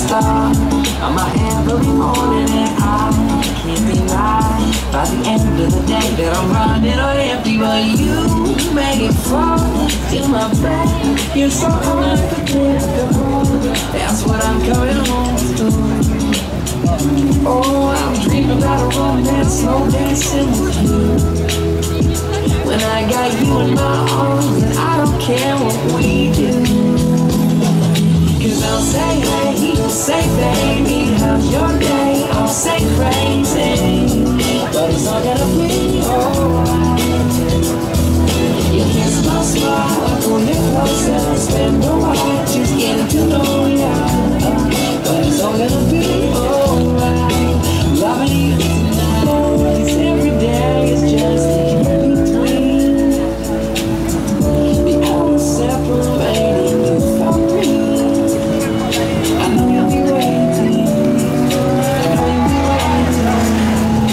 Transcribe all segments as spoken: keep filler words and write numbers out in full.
star on my every morning, and I can't deny by the end of the day that I'm running on empty. But you make it fall to my bed. You're so unpredictable. That's what I'm coming home to. Oh, I'm dreaming about a romance, slow dancing with you. When I got you in my arms, and I don't care what we do. Cause I'll say hey, say baby, how's your day? I'll say crazy, but it's all gonna be alright. You kiss my smile, pull me closer, spend a while just getting to know ya. But it's all gonna be alright. Loving you tonight, cause every day is just in between. The hours separating you from me. I know you'll be waiting. I know you'll be waiting.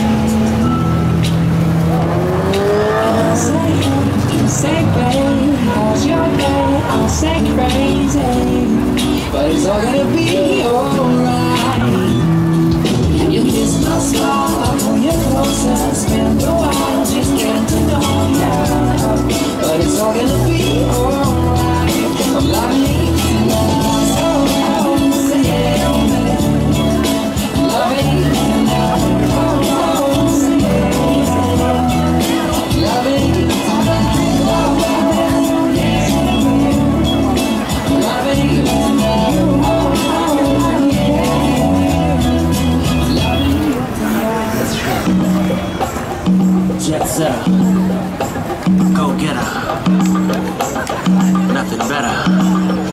And I'll say, you say, babe, how's your day? I'll say crazy, but it's all gonna be alright.